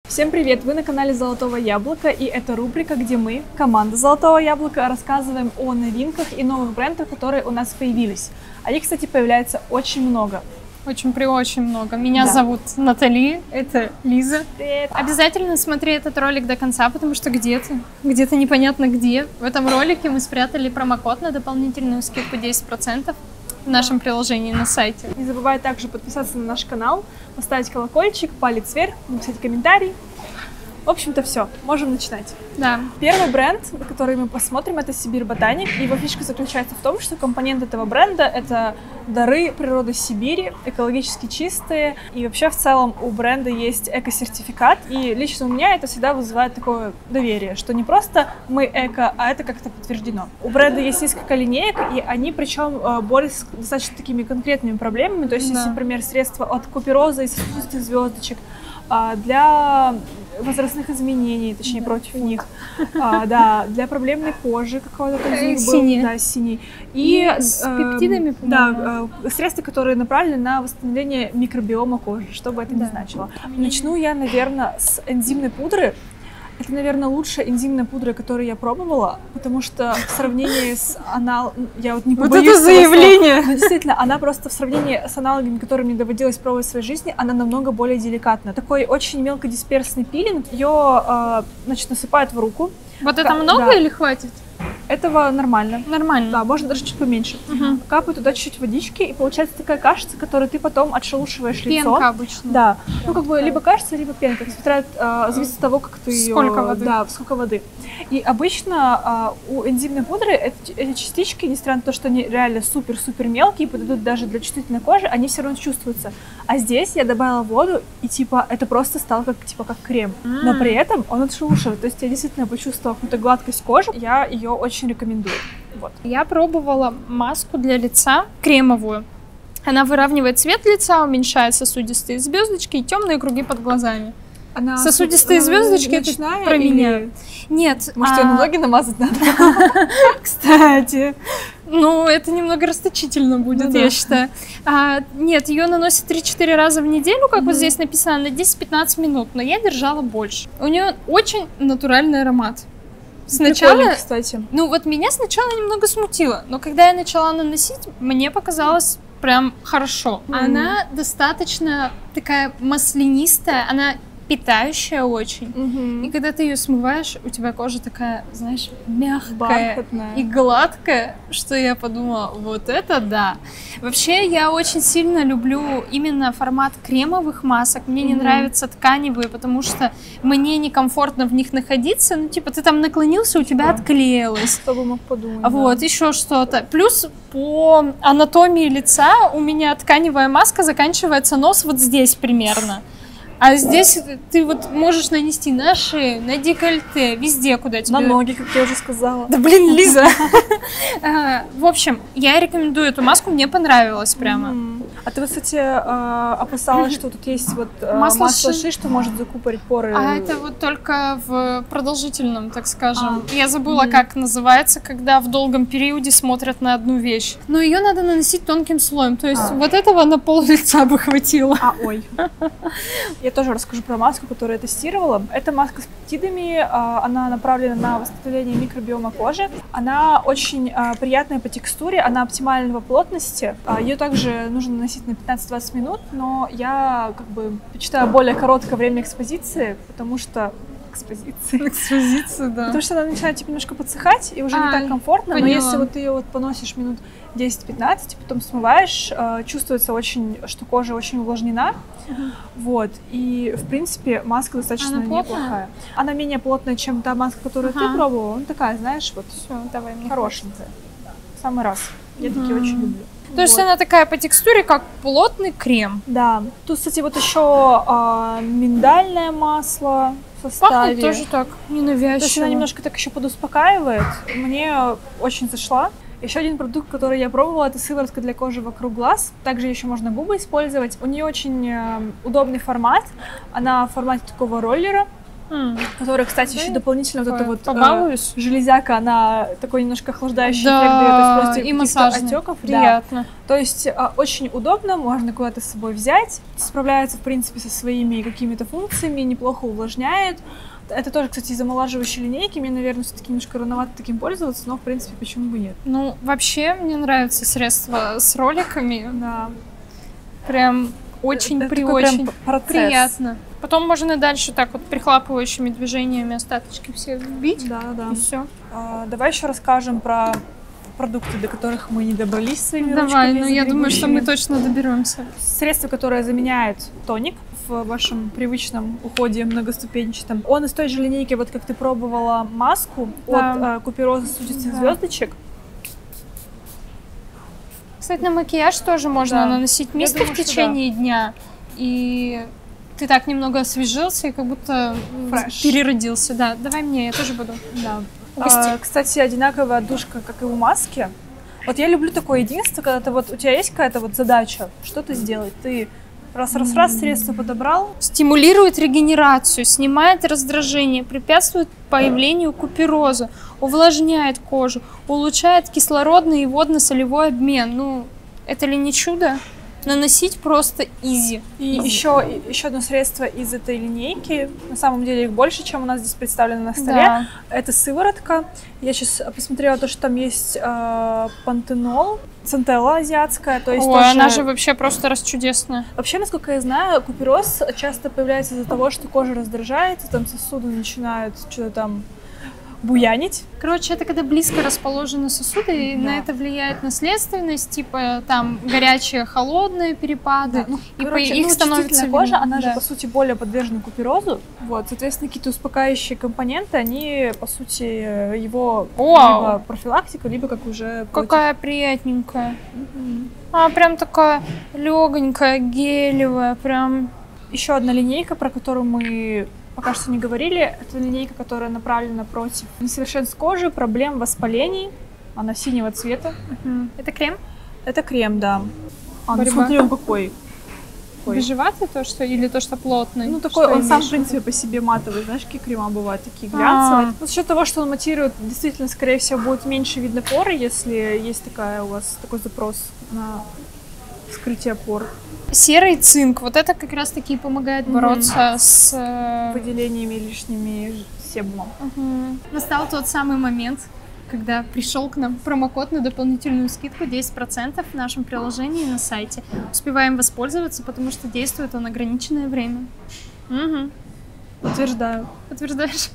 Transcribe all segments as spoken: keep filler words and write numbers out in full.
Всем привет! Вы на канале Золотого Яблока, и это рубрика, где мы, команда Золотого Яблока, рассказываем о новинках и новых брендах, которые у нас появились. А их, кстати, появляется очень много. Очень при очень много. Меня да. зовут Натали, это Лиза. Привет. Обязательно смотри этот ролик до конца, потому что где-то, где-то непонятно где, в этом ролике мы спрятали промокод на дополнительную скидку десять процентов в нашем приложении на сайте. Не забывай также подписаться на наш канал, поставить колокольчик, палец вверх, написать комментарий. В общем-то, все, можем начинать. Да. Первый бренд, который мы посмотрим, это Сибирь Ботаник. Его фишка заключается в том, что компонент этого бренда — это дары природы Сибири, экологически чистые. И вообще, в целом, у бренда есть эко-сертификат. И лично у меня это всегда вызывает такое доверие, что не просто мы эко, а это как-то подтверждено. У бренда есть несколько линеек, и они, причем, борются с достаточно такими конкретными проблемами. То есть, да. есть, например, средства от купероза и сосудистых звездочек, для возрастных изменений, точнее, против них, а, да, для проблемной кожи какого-то из них был, да, синий. И, и с э, пептидами, да, э, средства, которые направлены на восстановление микробиома кожи, что бы это да. ни значило. Начну я, наверное, с энзимной пудры. Это, наверное, лучшая энзимная пудра, которую я пробовала, потому что в сравнении с анал... Я вот не побоюсь... Вот это заявление! Но действительно, она просто в сравнении с аналогами, которые мне доводилось пробовать в своей жизни, она намного более деликатна. Такой очень мелкодисперсный пилинг, ее, э, значит, насыпают в руку. Вот это много да. или хватит? Этого нормально. Нормально. Да, можно даже чуть поменьше. Угу. Капаю туда чуть-чуть водички, и получается такая кашица, которую ты потом отшелушиваешь лицо. Пенка обычно. Да. Ну, как бы да. либо кашица, либо пенка. Смотря, э, зависит от того, как ты ее... Сколько воды. Да, сколько воды. И обычно э, у энзимной пудры эти, эти частички, несмотря на то, что они реально супер-супер мелкие, подойдут даже для чувствительной кожи, они все равно чувствуются. А здесь я добавила воду, и типа это просто стало как, типа, как крем. Mm. Но при этом он отшелушивает. То есть я действительно почувствовала какую-то гладкость кожи. Я ее очень рекомендую. Вот. Я пробовала маску для лица кремовую. Она выравнивает цвет лица, уменьшает сосудистые звездочки и темные круги под глазами. Она Сосудистые звездочки это про или... меня. Нет. Может, а... ее на ноги намазать надо? Кстати. Ну, это немного расточительно будет, ну, я да. считаю. А, нет, ее наносят три-четыре раза в неделю, как mm-hmm. вот здесь написано, на десять-пятнадцать минут. Но я держала больше. У нее очень натуральный аромат. Сначала, прикольно, кстати. Ну вот меня сначала немного смутило, но когда я начала наносить, мне показалось прям хорошо. Mm. Она достаточно такая маслянистая, она питающая очень. Mm-hmm. И когда ты ее смываешь, у тебя кожа такая, знаешь, мягкая бархатная и гладкая, что я подумала, вот это да. Вообще я очень сильно люблю именно формат кремовых масок. Мне mm-hmm. не нравятся тканевые, потому что мне некомфортно в них находиться. Ну, типа, ты там наклонился, у тебя да. отклеилось. Кто бы мог подумать. Вот, да. еще что-то. Плюс по анатомии лица у меня тканевая маска заканчивается нос вот здесь примерно. А здесь ты вот можешь нанести на шею, на декольте, везде, куда тебе... На ноги, как я уже сказала. Да блин, Лиза! В общем, я рекомендую эту маску, мне понравилось прямо. А ты, кстати, опасалась, что тут есть вот масло ши, что может закупорить поры? А это вот только в продолжительном, так скажем. Я забыла, как называется, когда в долгом периоде смотрят на одну вещь. Но ее надо наносить тонким слоем, то есть вот этого на пол лица бы хватило. А, ой. Я тоже расскажу про маску, которую я тестировала. Это маска с пептидами, она направлена на восстановление микробиома кожи. Она очень приятная по текстуре, она оптимальной по плотности. Ее также нужно наносить на пятнадцать-двадцать минут, но я как бы предпочитаю более короткое время экспозиции, потому что экспозиции. Экспозиции, да. Потому что она начинает типа немножко подсыхать, и уже а, не так комфортно. Поняла. Но если вот ты ее вот поносишь минут десять-пятнадцать, потом смываешь, э, чувствуется очень, что кожа очень увлажнена. Uh-huh. Вот. И, в принципе, маска достаточно она неплохая. Она менее плотная, чем та маска, которую uh-huh. ты пробовала. Она такая, знаешь, вот все, давай мне хорошенькая. В самый раз. Я uh-huh. такие очень люблю. То вот. Есть она такая по текстуре, как плотный крем. Да. Тут, кстати, вот еще э, миндальное масло в составе. Пахнет тоже так ненавязчиво. То есть она немножко так еще подуспокаивает. Мне очень зашла. Еще один продукт, который я пробовала, это сыворотка для кожи вокруг глаз. Также еще можно губы использовать. У нее очень э, удобный формат. Она в формате такого роллера. Mm. Которая, кстати, еще дополнительно вот эта вот побалуюсь. Э, железяка, она такой немножко охлаждающий да, эффект дает, то есть и массажный. Отеков, приятно. Да. То есть э, очень удобно, можно куда-то с собой взять, справляется, в принципе, со своими какими-то функциями, неплохо увлажняет. Это тоже, кстати, из омолаживающей линейки. Мне, наверное, все-таки немножко рановато таким пользоваться, но, в принципе, почему бы нет. Ну, вообще, мне нравятся средства с роликами. Да. Прям очень при очень приятно. Потом можно дальше так вот прихлапывающими движениями остаточки все вбить. Да, да. И все. А, давай еще расскажем про продукты, до которых мы не добрались своими Давай, ручками. Давай, ну я думаю, что мы точно доберемся. Средство, которое заменяет тоник в вашем привычном уходе многоступенчатом. Он из той же линейки, вот как ты пробовала маску да. от э, Купероза Сузицы да. звездочек. Кстати, на макияж тоже можно да. наносить мисты в течение да. дня. И ты так немного освежился и как будто Fresh. переродился. Да, давай мне, я тоже буду. Да. А, кстати, одинаковая отдушка, как и у маски. Вот я люблю такое единство, когда ты вот, у тебя есть какая-то вот задача, что-то сделать. Ты раз-раз-раз средство подобрал. Стимулирует регенерацию, снимает раздражение, препятствует появлению купероза, увлажняет кожу, улучшает кислородный и водно-солевой обмен. Ну, это ли не чудо? Наносить просто изи. И easy. Еще, еще одно средство из этой линейки, на самом деле их больше, чем у нас здесь представлено на столе, да. это сыворотка. Я сейчас посмотрела то, что там есть э, пантенол, центелла азиатская. То есть Ой, тоже... она же вообще просто расчудесная. Вообще, насколько я знаю, купероз часто появляется из-за того, что кожа раздражается, там сосуды начинают что-то там буянить. Короче, это когда близко расположены сосуды, и да. на это влияет наследственность, типа там горячие, холодные перепады, да. ну, и короче, по их ну, становится кожа, она да. же по сути более подвержена куперозу, вот, соответственно, какие-то успокаивающие компоненты, они по сути его Вау. либо профилактика, либо как уже какая против... приятненькая, mm-hmm. а прям такая легонькая, гелевая, прям. Еще одна линейка, про которую мы пока что не говорили, это линейка, которая направлена против несовершенств кожи, проблем воспалений. Она синего цвета. Uh-huh. Это крем? Это крем, да. А, ну смотри, он какой. Бежеватый то, что или то, что плотный? Ну такой, он сам, в принципе, по себе матовый. Знаешь, какие крема бывают, такие глянцевые. Ну, за счет того, что он матирует, действительно, скорее всего, будет меньше видно поры, если есть такая у вас такой запрос на вскрытие пор. Серый цинк, вот это как раз таки помогает бороться mm-hmm. с э... выделениями лишними себумом. Uh-huh. Настал тот самый момент, когда пришел к нам промокод на дополнительную скидку десять процентов в нашем приложении на сайте. Успеваем воспользоваться, потому что действует он ограниченное время. Угу. Подтверждаю. Подтверждаешь?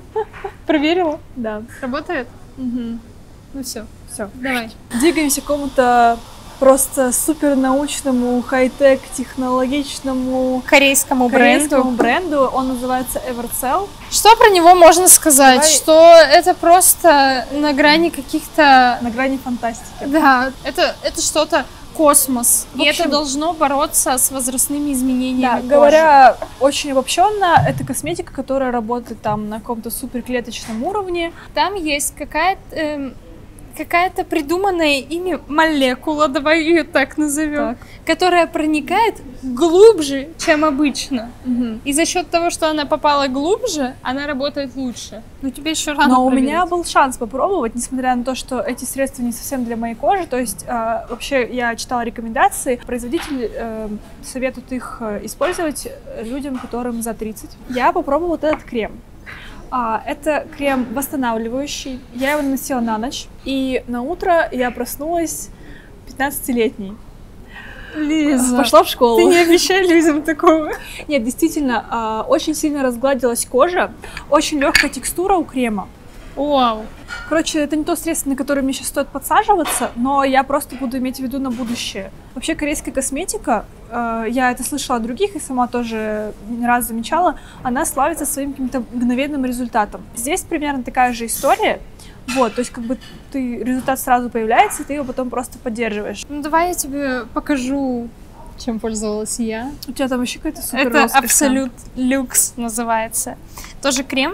Проверила? Да. Работает? Угу. Ну все. Все. Давай. Двигаемся к какому-то просто супер научному, хай-тек, технологичному корейскому, корейскому бренду. бренду. Он называется Evercell. Что про него можно сказать? Давай. Что это просто на грани каких-то... На грани фантастики. Да, это, это что-то космос. В и общем, это должно бороться с возрастными изменениями да, кожи. Говоря очень обобщенно, это косметика, которая работает там на каком-то суперклеточном уровне. Там есть какая-то... Эм, какая-то придуманная ими молекула, давай ее так назовем, так. которая проникает глубже, чем обычно. Угу. И за счет того, что она попала глубже, она работает лучше. Но тебе еще рано Но проверить. у меня был шанс попробовать, несмотря на то, что эти средства не совсем для моей кожи. То есть э, вообще я читала рекомендации, производители э, советуют их использовать людям, которым за тридцать. Я попробовала вот этот крем. А, это крем восстанавливающий. Я его наносила на ночь. И на утро я проснулась пятнадцатилетней. Лиза, пошла в школу. Ты не обещай людям такого. Нет, действительно, а, очень сильно разгладилась кожа. Очень легкая текстура у крема. Вау. Короче, это не то средство, на которое мне сейчас стоит подсаживаться, но я просто буду иметь в виду на будущее. Вообще, корейская косметика, э, я это слышала от других и сама тоже не раз замечала, она славится своим каким-то мгновенным результатом. Здесь примерно такая же история. Вот, то есть как бы ты, результат сразу появляется, и ты его потом просто поддерживаешь. Ну давай я тебе покажу, чем пользовалась я. У тебя там еще какая-то супер Это роскошь. Absolute Luxe называется. Тоже крем.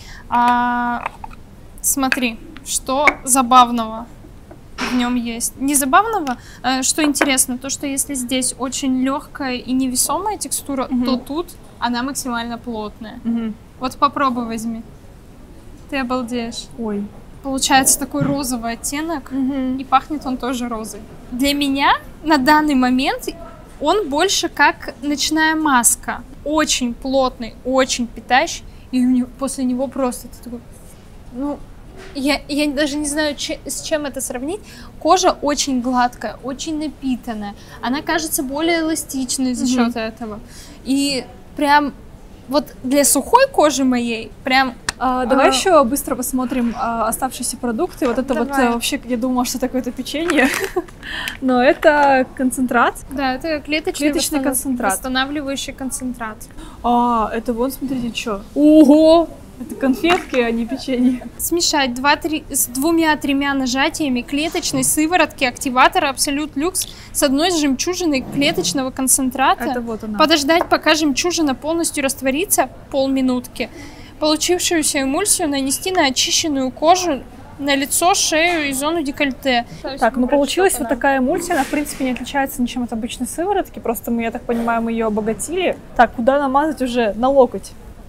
А... Смотри, что забавного в нем есть. Не забавного, а что интересно, то, что если здесь очень легкая и невесомая текстура, mm-hmm. то тут она максимально плотная. Угу. Вот попробуй возьми. Ты обалдеешь. Ой. Получается такой розовый оттенок, Угу. и пахнет он тоже розой. Для меня на данный момент он больше как ночная маска. Очень плотный, очень питающий, и у него, после него просто ты такой... Ну, я, я даже не знаю, че, с чем это сравнить. Кожа очень гладкая, очень напитанная. Она кажется более эластичной за Мгм. счет этого. И прям вот для сухой кожи моей прям... А, давай А. еще быстро посмотрим а, оставшиеся продукты. Вот это вот Давай. а, вообще, я думала, что такое это печенье. Но это концентрат. Да, это клеточный, Клеточный восстанов- концентрат. восстанавливающий концентрат. А, это вон, смотрите, что. Ого! Это конфетки, а не печенье. Смешать два-три с двумя-тремя нажатиями клеточной сыворотки активатора Absolute Luxe с одной жемчужиной клеточного концентрата. Это вот она. Подождать, пока жемчужина полностью растворится, полминутки. Получившуюся эмульсию нанести на очищенную кожу, на лицо, шею и зону декольте. Так, ну получилась вот такая эмульсия. Она, в принципе, не отличается ничем от обычной сыворотки. Просто мы, я так понимаю, мы ее обогатили. Так, куда намазать уже? На локоть.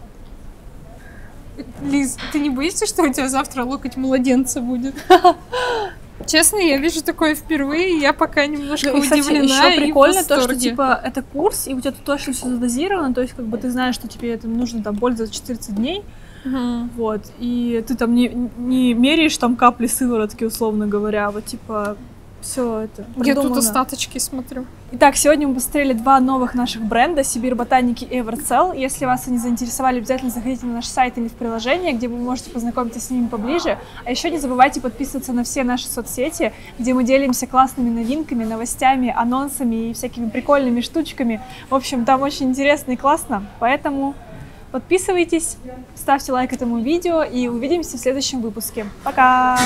Лиз, ты не боишься, что у тебя завтра локоть младенца будет? Честно, я вижу такое впервые, и я пока немножко Ну, и, кстати, удивлена еще и в прикольно то, что восторге. типа это курс, и у тебя тут точно все задозировано, то есть как бы ты знаешь, что тебе это нужно там пользоваться четырнадцать дней, Мгм. вот, и ты там не, не меряешь там капли сыворотки, условно говоря, вот типа все это Я тут продумано. остаточки смотрю. Итак, сегодня мы посмотрели два новых наших бренда Сибирь Ботаники и Evercell. Если вас они заинтересовали, обязательно заходите на наш сайт или в приложение, где вы можете познакомиться с ними поближе. А еще не забывайте подписываться на все наши соцсети, где мы делимся классными новинками, новостями, анонсами и всякими прикольными штучками. В общем, там очень интересно и классно, поэтому подписывайтесь, ставьте лайк этому видео и увидимся в следующем выпуске. Пока!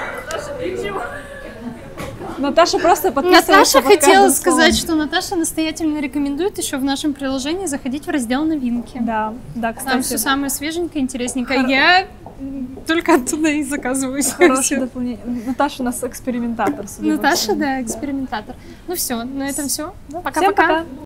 Наташа просто подписывается. Наташа под каждым хотела словом. сказать, что Наташа настоятельно рекомендует еще в нашем приложении заходить в раздел новинки. Да, да, Там кстати. все самое свеженькое, интересненькое. Хоро- Я м, только оттуда и заказываю всё. Хорошее дополнение. Наташа у нас экспериментатор. судя по Наташа, всему. да, экспериментатор. Ну все, на этом все. Всем Пока-пока. пока!